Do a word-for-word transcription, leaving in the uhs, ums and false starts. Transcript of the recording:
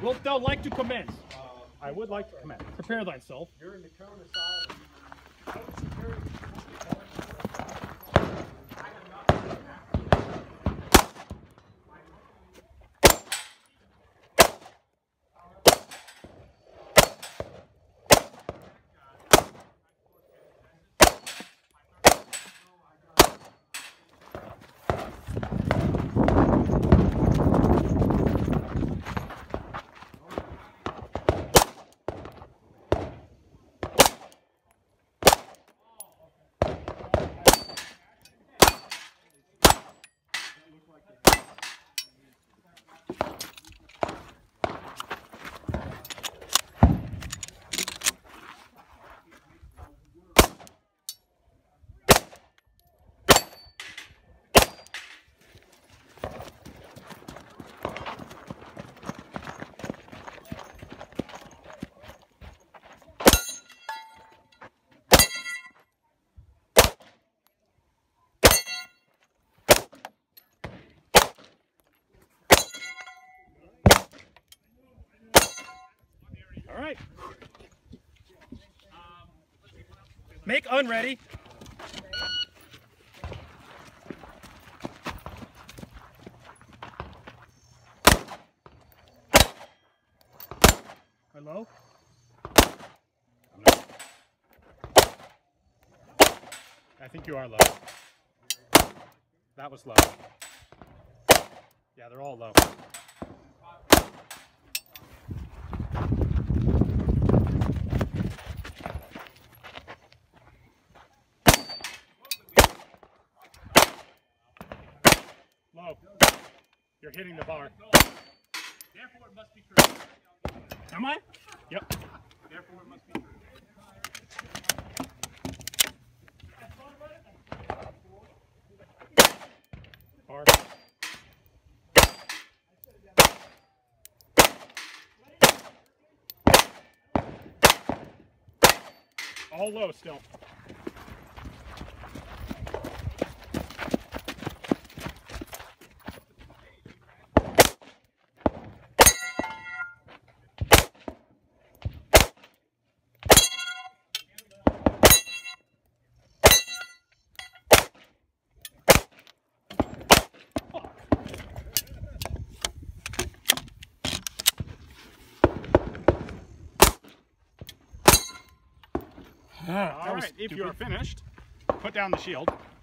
Wilt thou like to commence? I would like to commence. Prepare thyself. During the cone of silence. All right. Make unready. Hello? I think you are low. That was low. Yeah, they're all low. Low. You're hitting the bar. Therefore it must be true. Am I? Yep. Therefore it must be true. Bar. All low still. Ah, All right, if you are finished, put down the shield.